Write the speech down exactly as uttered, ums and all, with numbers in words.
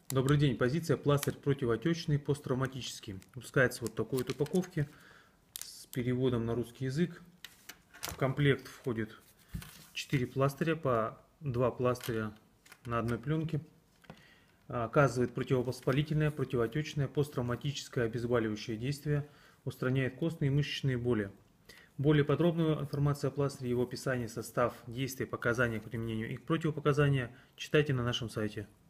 Добрый день. Позиция пластырь противоотечный, посттравматический. Выпускается вот такой вот упаковки с переводом на русский язык. В комплект входит четыре пластыря, по два пластыря на одной пленке. Оказывает противовоспалительное, противоотечное, посттравматическое обезболивающее действие. Устраняет костные и мышечные боли. Более подробную информацию о пластыре, его описание, состав, действия, показания к применению и противопоказания читайте на нашем сайте.